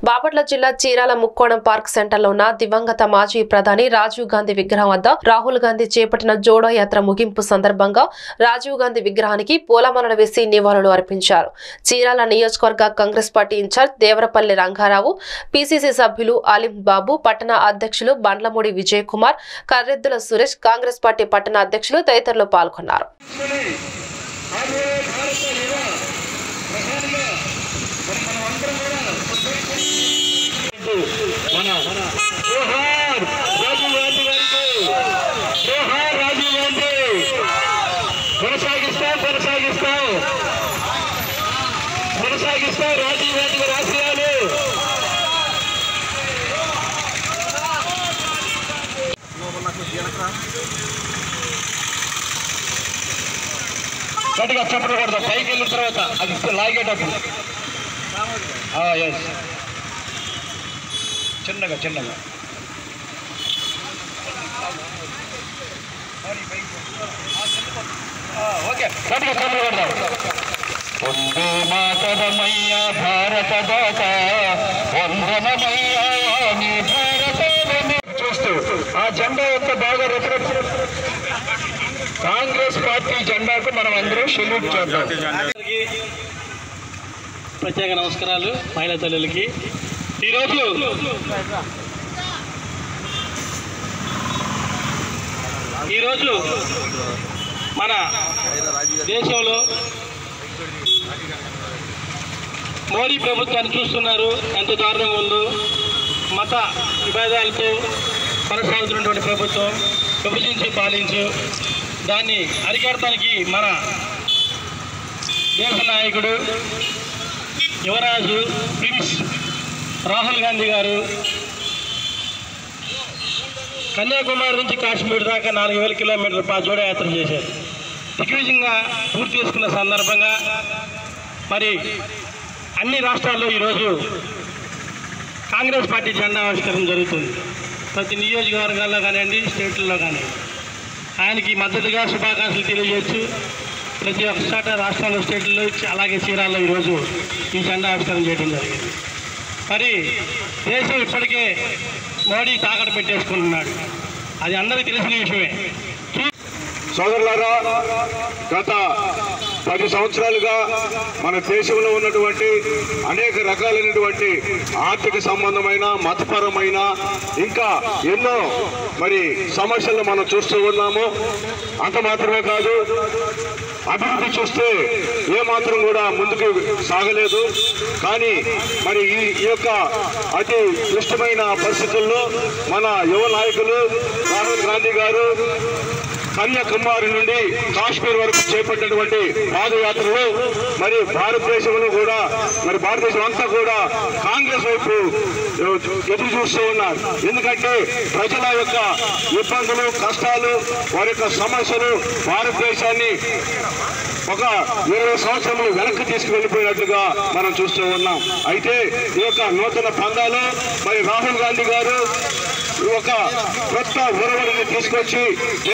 బాపట్ల జిల్లా చీరాల ముక్కోణం పార్క్ సెంటర్లో ఉన్న దివంగత మాజీ ప్రధాని రాజీవ్ గాంధీ విగ్రహం వద్ద రాహుల్ గాంధీ చేపట్టిన జోడో యాత్ర ముగింపు సందర్భంగా రాజీవ్ గాంధీ విగ్రహానికి పూలమాలలు వేసి నివాళులు అర్పించారు. చీరాల నియోజకవర్గ Congress party incharge Devarapalli Rangarao, PCC సభ్యులు అలీం బాబు, పట్టణ అధ్యక్షులు బండ్లమూడి విజయ్ కుమార్, కర్రెద్దుల సురేష్, కాంగ్రెస్ పార్టీ పట్టణ అధ్యక్షులు తదితరులు పాల్గొన్నారు. రాజీవ్ గాంధీ గారి ఆశయాలు గట్టిగా చెప్పకూడదు. పైకి వెళ్ళిన తర్వాత అది లాగేటప్పుడు చిన్నగా చిన్నగా ఓకే గట్టిగా చెప్పకూడదు. వందే మాతరమయ్య భారత దాత, వందనమయ్య నీ భారత చూస్తూ ఆ జెండా ఎంత బాగా కాంగ్రెస్ పార్టీ జెండాకు మనం అందరూ సెల్యూట్ చేద్దాం. ప్రత్యేక నమస్కారాలు మహిళా తల్లులకి. ఈరోజు మన దేశంలో మోడీ ప్రభుత్వాన్ని చూస్తున్నారు ఎంత దారుణంగా ఉందో. మత విభేదాలతో కొనసాగుతున్నటువంటి ప్రభుత్వం, విభజించి పాలించు, దాన్ని అరికడటానికి మన దేశ నాయకుడు యువరాజు ప్రిన్స్ రాహుల్ గాంధీ గారు కన్యాకుమారి నుంచి కాశ్మీర్ దాకా 4000 కిలోమీటర్ల జోడో యాత్ర చేశారు. దిగ్విజయంగా పూర్తి చేసుకున్న సందర్భంగా మరి అన్ని రాష్ట్రాల్లో ఈరోజు కాంగ్రెస్ పార్టీ జెండా ఆవిష్కరణ జరుగుతుంది. ప్రతి నియోజకవర్గాల్లో కానివ్వండి, స్టేట్లలో కానివ్వండి ఆయనకి మద్దతుగా శుభాకాంక్షలు తెలియజేయచ్చు. ప్రతి ఒక్క చోట రాష్ట్రాల్లో, స్టేట్లలో, అలాగే చీరాల్లో ఈరోజు ఈ జెండా ఆవిష్కరణ చేయడం జరిగింది. మరి దేశం ఇప్పటికే మోడీ తాకట్టు పెట్టేసుకుంటున్నాడు, అది అందరికీ తెలిసిన విషయమే. సోదరులారా, గత 10 సంవత్సరాలుగా మన దేశంలో ఉన్నటువంటి అనేక రకాలైనటువంటి ఆర్థిక సంబంధమైన, మతపరమైన, ఇంకా ఎన్నో మరి సమస్యలు మనం చూస్తూ ఉన్నాము. అంత మాత్రమే కాదు, అభివృద్ధి చూస్తే ఏమాత్రం కూడా ముందుకు సాగలేదు. కానీ మరి ఈ యొక్క అతి క్లిష్టమైన పరిస్థితుల్లో మన యువ నాయకులు రాహుల్ గాంధీ గారు కన్యాకుమారి నుండి కాశ్మీర్ వరకు చేపట్టినటువంటి పాదయాత్రలో మరి భారతదేశంలో కూడా మరి భారతదేశం అంతా కూడా కాంగ్రెస్ వైపు ఎదురు చూస్తూ ఉన్నారు. ఎందుకంటే ప్రజల యొక్క ఇబ్బందులు, కష్టాలు, వారి యొక్క సమస్యలు భారతదేశాన్ని ఒక 20 సంవత్సరములు వెనక్కి తీసుకువెళ్ళిపోయినట్లుగా మనం చూస్తూ ఉన్నాం. అయితే ఈ యొక్క నూతన పందాలు మరి రాహుల్ గాంధీ గారు ఒక కొత్త ఒరవడిని తీసుకొచ్చి